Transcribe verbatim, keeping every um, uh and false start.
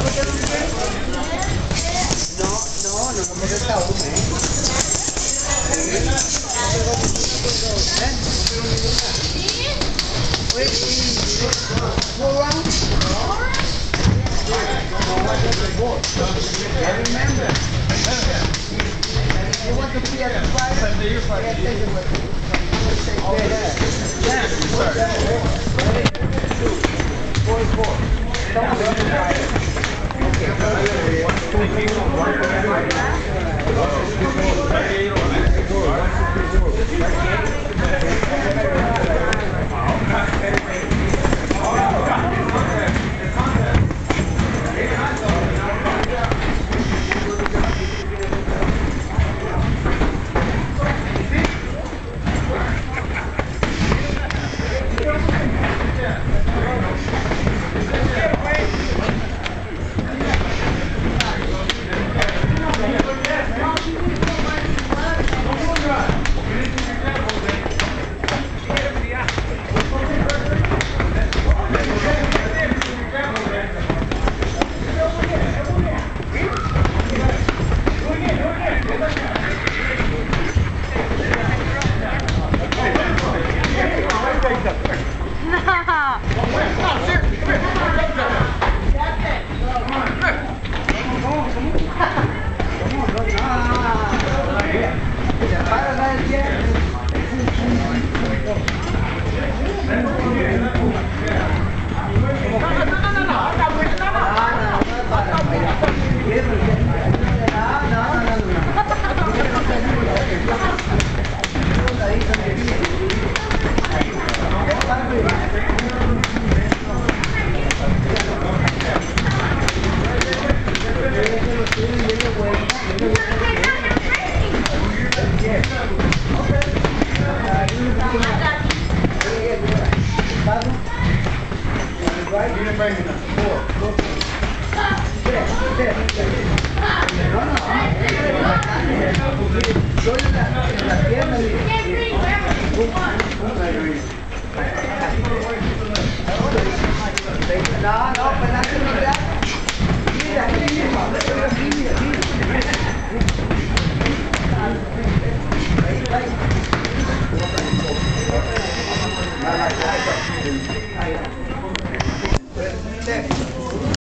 no, no porque está uno, ¿eh? Four rounds? I remember. You want to be at the fight? Yeah, take it with you. Yeah, four, four. Don't be on the fight. Right?